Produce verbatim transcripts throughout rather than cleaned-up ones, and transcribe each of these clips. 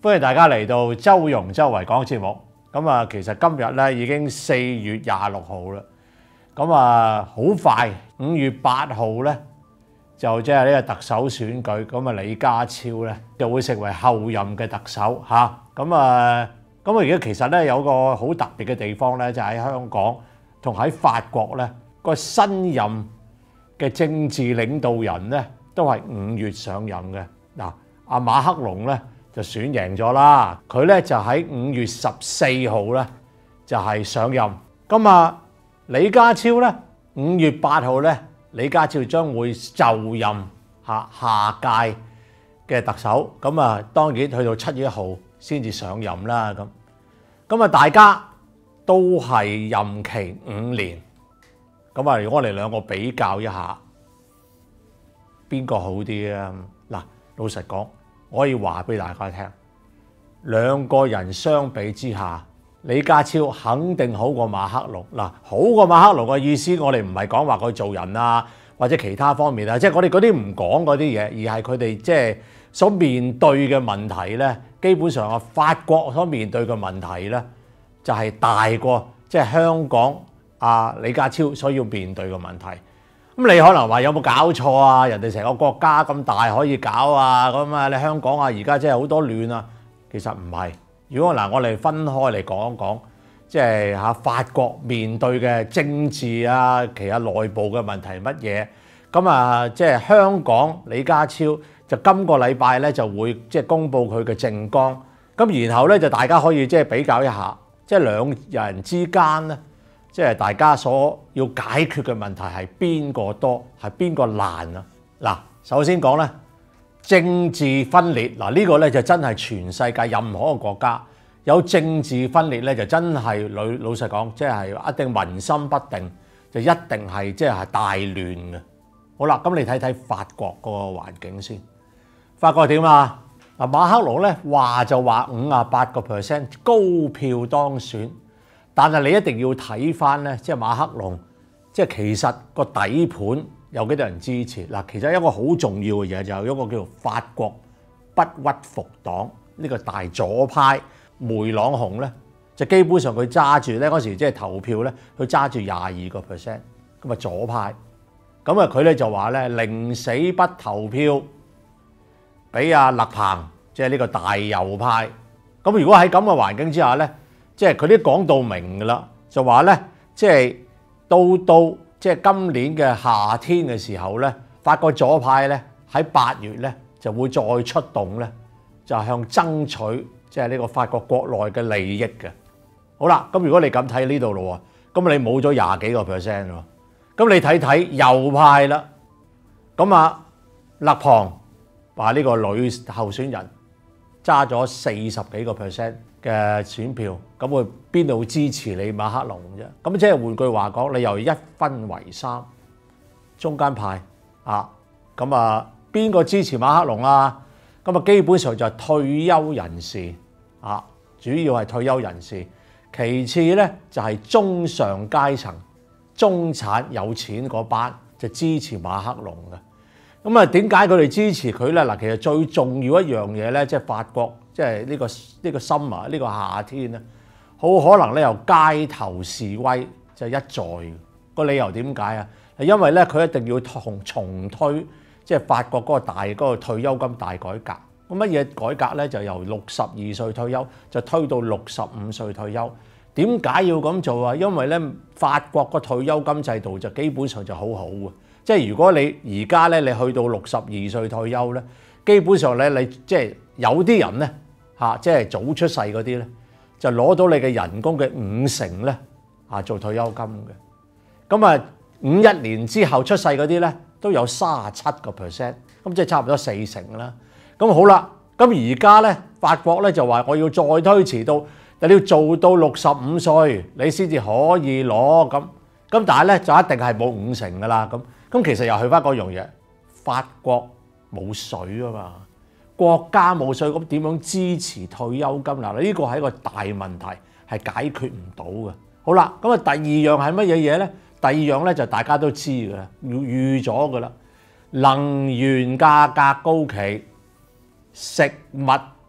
歡迎大家嚟到周融周圍講節目。咁啊，其實今日咧已經四月廿六號啦。咁啊，好快五月八號咧就即係呢個特首選舉。咁啊，李家超咧就會成為後任嘅特首嚇。咁啊，咁啊，而家其實咧有個好特別嘅地方咧，就喺香港同喺法國咧個新任嘅政治領導人咧都係五月上任嘅。嗱，阿馬克龍咧就選贏咗啦，佢咧就喺五月十四號咧就係上任。咁啊，李家超咧五月八號咧，李家超將會就任下下屆嘅特首。咁啊，當然去到七月一號先至上任啦。咁咁啊，大家都係任期五年。咁啊，如果我哋兩個比較一下，邊個好啲啊？嗱，老實講，我可以話俾大家聽，兩個人相比之下，李家超肯定好過馬克龍。嗱，好過馬克龍嘅意思，我哋唔係講話佢做人啊，或者其他方面啊，即係我哋嗰啲唔講嗰啲嘢，而係佢哋即係所面對嘅問題咧，基本上啊，法國所面對嘅問題咧，就係大過即係香港啊李家超所要面對嘅問題。咁你可能話有冇搞錯啊？人哋成個國家咁大可以搞啊，咁啊你香港啊而家真係好多亂啊。其實唔係。如果嗱我哋分開嚟講一講，即係嚇法國面對嘅政治啊，其實內部嘅問題乜嘢？咁啊即係香港李家超就今個禮拜咧就會即係公布佢嘅政綱。咁然後咧就大家可以即係比較一下，即係兩人之間咧。即係大家所要解決嘅問題係邊個多，係邊個難啊？嗱，首先講咧政治分裂，嗱呢個咧就真係全世界任何一個國家有政治分裂咧，就真係老老實講，即係一定民心不定，就一定係即係大亂嘅。好啦，咁你睇睇法國個環境先，法國點啊？嗱，馬克龍咧話就話五十八個 percent 高票當選。但係你一定要睇翻咧，即係馬克龍，即係其實個底盤有幾多人支持嗱？其實一個好重要嘅嘢就係一個叫做法國不屈服黨呢個大左派梅朗雄咧，就基本上佢揸住咧嗰時即係投票咧，佢揸住廿二個 percent 咁啊左派，咁啊佢咧就話咧寧死不投票俾阿勒龐，即係呢個大右派。咁如果喺咁嘅環境之下咧，即係佢啲講到明㗎啦，就話咧，即係到到即係今年嘅夏天嘅時候咧，法國左派咧喺八月咧就會再出動咧，就向爭取即係呢個法國國內嘅利益嘅。好啦，咁如果你咁睇呢度咯喎，咁你冇咗廿幾個 percent 喎，咁你睇睇右派啦，咁啊勒龐話呢個女候選人揸咗四十幾個 percent。嘅選票，咁會邊度支持你馬克龍啫？咁即係換句話講，你由一分為三，中間派啊，咁啊邊個支持馬克龍啊？咁啊基本上就係退休人士啊，主要係退休人士，其次咧就係中上階層、中產有錢嗰班就支持馬克龍嘅。咁啊點解佢哋支持佢咧？嗱，其實最重要一樣嘢咧，即係法國。即係呢個呢個 summer 呢個夏天咧，好可能咧由街頭示威就一再。個理由點解啊？係因為咧佢一定要重重推即係法國嗰個大嗰個退休金大改革。咁乜嘢改革咧？就由六十二歲退休就推到六十五歲退休。點解要咁做啊？因為咧法國個退休金制度就基本上就好好嘅。即係如果你而家咧你去到六十二歲退休咧，基本上咧你即係有啲人咧。嚇，即係早出世嗰啲咧，就攞到你嘅人工嘅五成咧，嚇做退休金嘅。咁啊，五一年之後出世嗰啲咧，都有三十七個 percent，咁即係差唔多四成啦。咁好啦，咁而家咧法國咧就話我要再推遲到，你要做到六十五歲，你先至可以攞咁。咁但係咧就一定係冇五成噶啦。咁咁其實又去翻嗰樣嘢，法國冇水啊嘛。國家冇稅，咁點樣支持退休金嗱？呢個係一個大問題，係解決唔到嘅。好啦，咁啊第二樣係乜嘢嘢咧？第二樣咧就大家都知㗎啦，預咗㗎啦。能源價格高企，食物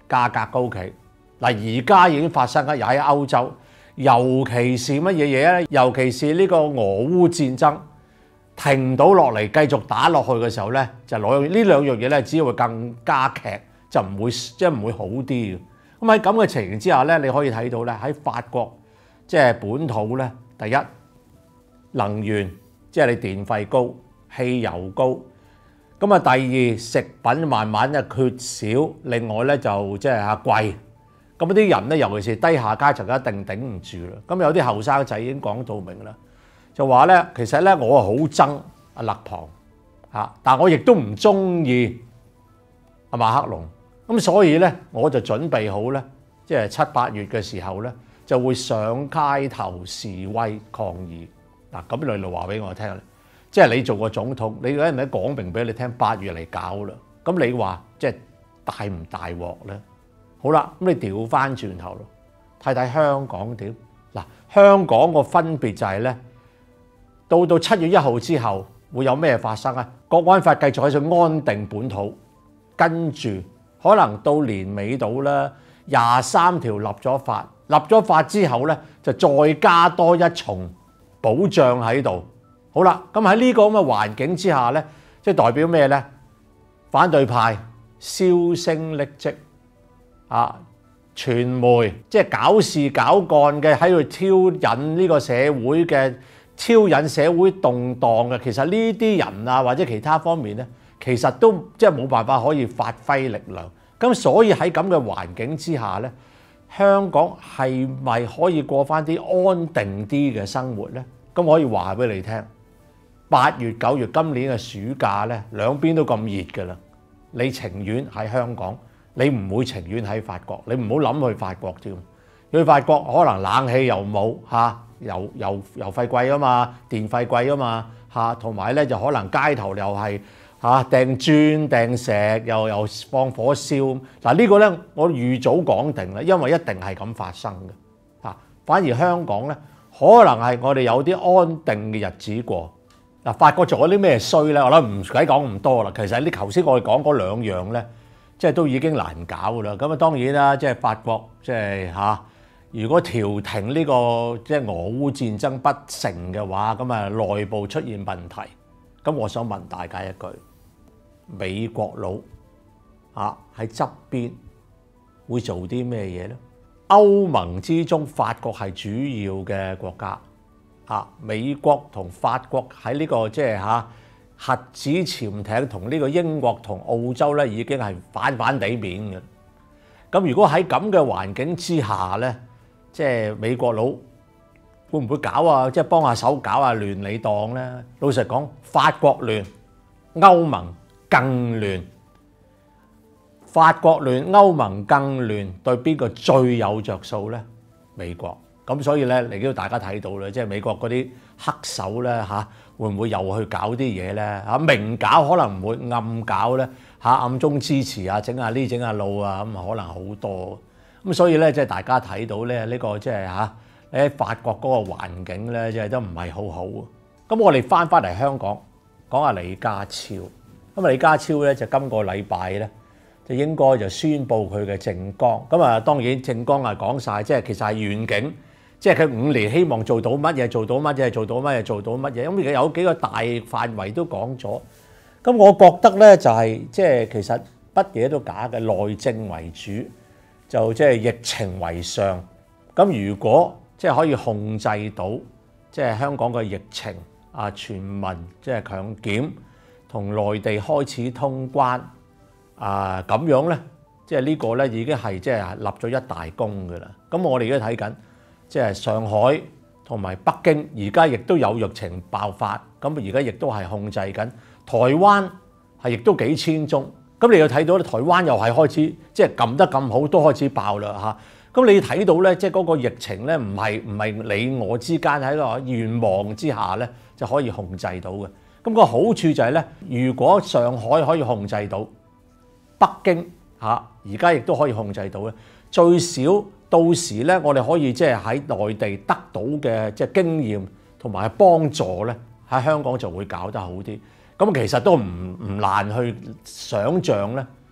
價格高企。嗱，而家已經發生緊，又喺歐洲，尤其是乜嘢嘢咧？尤其是呢個俄烏戰爭停唔到落嚟，繼續打落去嘅時候咧，就兩呢兩樣嘢咧，只會更加劇，就唔會即係唔會好啲嘅。咁喺咁嘅情形之下咧，你可以睇到咧，喺法國即係本土咧，第一能源即係你電費高、汽油高。咁啊，第二食品慢慢咧缺少，另外咧就即係嚇貴。咁啲人咧，尤其是低下階層，一定頂唔住啦。咁有啲後生仔已經講到明啦，就話咧，其實咧我係好憎阿勒龐嚇，但我亦都唔中意阿馬克龍。咁所以咧，我就準備好咧，即係七八月嘅時候咧，就會上街頭示威抗議。嗱，咁你就話俾我聽啦。即係你做個總統，你有人咧講明俾你聽，八月嚟搞啦。咁你話即係大唔大鑊咧？好啦，咁你調翻轉頭咯，睇睇香港點嗱？香港個分別就係咧，到到七月一號之後會有咩發生啊？國安法繼續喺度安定本土，跟住可能到年尾到啦，廿三條立咗法，立咗法之後咧就再加多一重保障喺度。好啦，咁喺呢個咁嘅環境之下咧，即係代表咩咧？反對派銷聲匿跡啊！傳媒即係搞事搞幹嘅喺度挑引呢個社會嘅挑引社會動盪嘅，其實呢啲人啊或者其他方面咧，其實都即係冇辦法可以發揮力量。咁所以喺咁嘅環境之下咧，香港係咪可以過返啲安定啲嘅生活咧？咁可以話俾你聽。八月九月今年嘅暑假咧，兩邊都咁熱㗎啦。你情願喺香港，你唔會情願喺法國。你唔好諗去法國添。去法國可能冷氣又冇嚇，油油油費貴啊嘛，電費貴啊嘛嚇，同埋咧就可能街頭又係嚇掟磚掟石，又又放火燒。嗱呢個咧我預早講定啦，因為一定係咁發生嘅嚇。反而香港咧，可能係我哋有啲安定嘅日子過。嗱，法國做咗啲咩衰咧？我諗唔使講咁多啦。其實啲頭先我哋講嗰兩樣咧，即係都已經難搞噶啦。咁啊，當然啦，即係法國即係嚇，如果調停呢個即係俄烏戰爭不成嘅話，咁啊內部出現問題。咁我想問大家一句：美國佬嚇喺側邊會做啲咩嘢咧？歐盟之中，法國係主要嘅國家。啊！美國同法國喺呢個即係嚇核子潛艇同呢個英國同澳洲咧已經係反反地面嘅。咁如果喺咁嘅環境之下咧，即係美國佬會唔會搞啊？即係幫下手搞下亂你當咧？老實講，法國亂，歐盟更亂。法國亂，歐盟更亂，對邊個最有着數咧？美國。咁所以咧，嚟到大家睇到咧，即係美國嗰啲黑手咧嚇，會唔會又去搞啲嘢咧嚇？明搞可能唔會，暗搞咧嚇，暗中支持啊，整下呢整下路啊，咁可能好多。咁所以咧，即係大家睇到咧，呢個即係嚇，你喺法國嗰個環境咧，即係都唔係好好。咁我哋翻翻嚟香港講下李家超。咁李家超咧就今個禮拜咧就應該就宣布佢嘅政綱。咁啊，當然政綱係講晒，即係其實係遠景。即係佢五年希望做到乜嘢，做到乜嘢，做到乜嘢，做到乜嘢。咁而家有幾個大範圍都講咗。咁我覺得咧就係即係其實乜嘢都假嘅，內政為主，就即係疫情為上。咁如果即係可以控制到即係香港嘅疫情啊，全民即係強檢同內地開始通關啊，咁樣咧，即係呢個咧已經係即係立咗一大功㗎啦。咁我哋而家睇緊。即係上海同埋北京，而家亦都有疫情爆發，咁而家亦都係控制緊。台灣係亦都幾千宗，咁你又睇到咧，台灣又係開始即係撳得咁好，都開始爆啦嚇。咁你睇到咧，即係嗰個疫情咧，唔係唔係你我之間喺個願望之下咧就可以控制到嘅。咁個好處就係咧，如果上海可以控制到，北京嚇而家亦都可以控制到咧，最少。到時咧，我哋可以即係喺內地得到嘅即係經驗同埋幫助咧，喺香港就會搞得好啲。咁其實都唔唔難去想像咧，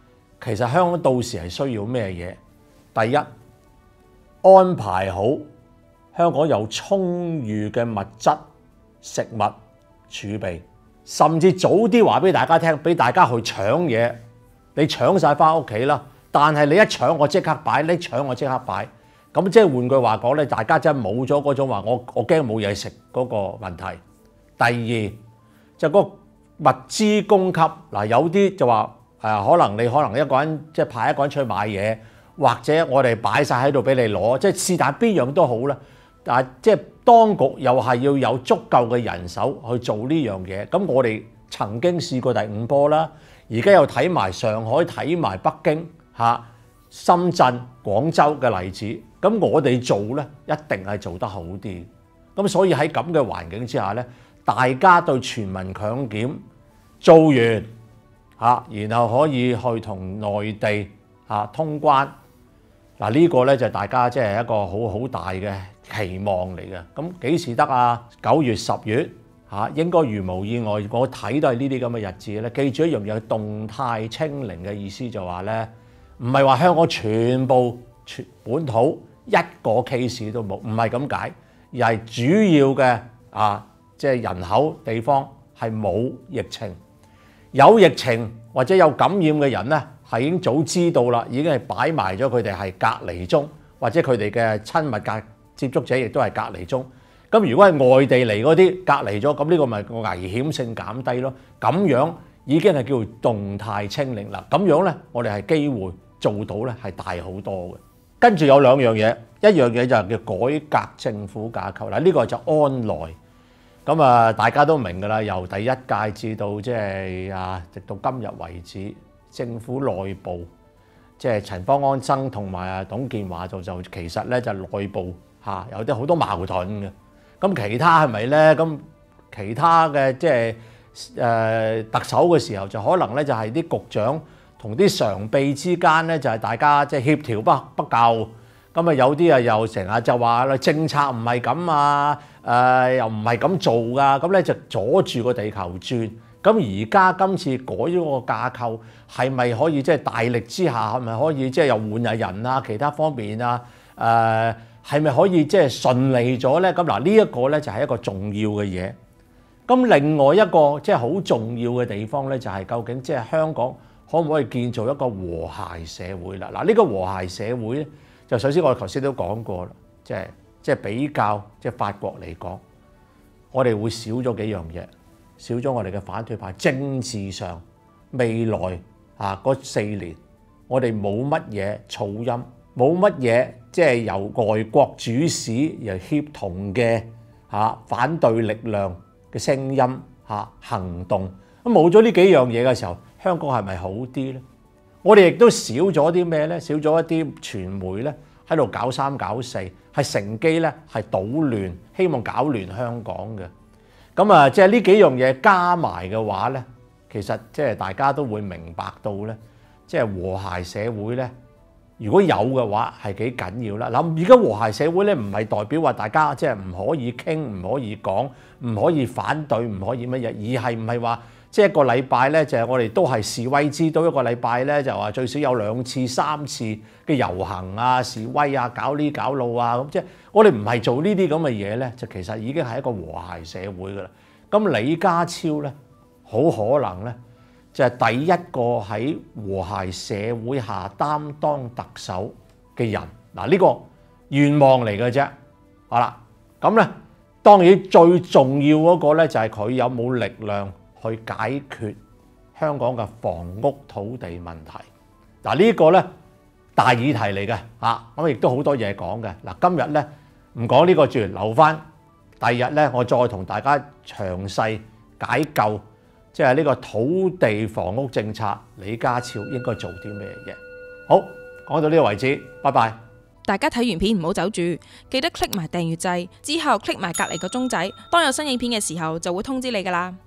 其實香港到時係需要咩嘢？第一，安排好香港有充裕嘅物質、食物儲備，甚至早啲話俾大家聽，俾大家去搶嘢。你搶晒翻屋企啦，但係你一搶我即刻擺，你搶我即刻擺。咁即係換句話講咧，大家真係冇咗嗰種話我我驚冇嘢食嗰個問題。第二就個物資供給嗱，有啲就話誒，可能你可能一個人即係派一個人出去買嘢，或者我哋擺晒喺度俾你攞，即係是但邊樣都好啦。但係即係當局又係要有足夠嘅人手去做呢樣嘢。咁我哋曾經試過第五波啦，而家又睇埋上海、睇埋北京嚇、深圳、廣州嘅例子。咁我哋做咧，一定係做得好啲。咁所以喺咁嘅環境之下咧，大家對全民強檢做完嚇，然後可以去同內地嚇通關。嗱，呢個咧就大家即係一個好好大嘅期望嚟嘅。咁幾時得啊？九月、十月嚇，應該如無意外。我睇都係呢啲咁嘅日子咧。記住一樣嘢，動態清零嘅意思就話咧，唔係話香港全部全本土。一個 case 都冇，唔係咁解，而係主要嘅啊，即係人口地方係冇疫情，有疫情或者有感染嘅人咧，係已經早知道啦，已經係擺埋咗佢哋係隔離中，或者佢哋嘅親密隔接觸者亦都係隔離中。咁如果係外地嚟嗰啲隔離咗，咁呢個咪個危險性減低咯。咁樣已經係叫做動態清零啦。咁樣咧，我哋係機會做到咧係大好多嘅。跟住有兩樣嘢，一樣嘢就係叫改革政府架構啦。呢個就安來咁啊，大家都明㗎啦。由第一屆至到即係啊，直到今日為止，政府內部即係陳方安生同埋啊董建華就就其實咧就內部嚇有啲好多矛盾嘅。咁其他係咪咧？咁其他嘅即係誒特首嘅時候，就可能咧就係啲局長同啲常秘之間咧就係大家即係協調不不夠，咁啊有啲啊又成日就話政策唔係咁啊，誒又唔係咁做噶，咁咧就阻住個地球轉。咁而家今次改咗個架構，係咪可以即係大力之下係咪可以即係又換下人啊？其他方面啊，誒係咪可以即係順利咗咧？咁嗱呢一個咧就係一個重要嘅嘢。咁另外一個即係好重要嘅地方咧，就係究竟即係香港可唔可以建造一個和諧社會啦？嗱，呢個和諧社會咧，就首先我哋頭先都講過啦，即係即係比較即係法國嚟講，我哋會少咗幾樣嘢，少咗我哋嘅反對派。政治上未來啊嗰四年，我哋冇乜嘢噪音，冇乜嘢即係由外國主使又協同嘅嚇反對力量嘅聲音嚇行動。咁冇咗呢幾樣嘢嘅時候，香港係咪好啲呢？我哋亦都少咗啲咩呢？少咗一啲傳媒呢喺度搞三搞四，係乘機呢係搗亂，希望搞亂香港嘅。咁啊，即係呢幾樣嘢加埋嘅話呢，其實即係大家都會明白到呢，即係和諧社會呢，如果有嘅話係幾緊要啦。嗱，而家和諧社會呢，唔係代表話大家即係唔可以傾、唔可以講、唔可以反對、唔可以乜嘢，而係唔係話即係一個禮拜咧，就係我哋都係示威之都。一個禮拜咧，就話最少有兩次、三次嘅遊行啊、示威啊、搞呢搞路啊，咁即係我哋唔係做呢啲咁嘅嘢咧，就其實已經係一個和諧社會噶啦。咁李家超咧，好可能咧就係第一個喺和諧社會下擔當特首嘅人。嗱，呢個願望嚟嘅啫。好啦，咁咧當然最重要嗰個咧就係佢有冇力量去解決香港嘅房屋土地問題。嗱，呢個咧大議題嚟嘅嚇，咁亦都好多嘢講嘅。嗱，今日咧唔講呢個住，留翻第二日咧，我再同大家詳細解構，即係呢個土地房屋政策，李家超應該做啲咩嘢？好，講到呢個為止，拜拜。 大家睇完片唔好走住，記得 click 埋訂閱掣，之後 click 埋隔離個鐘仔，當有新影片嘅時候就會通知你㗎喇。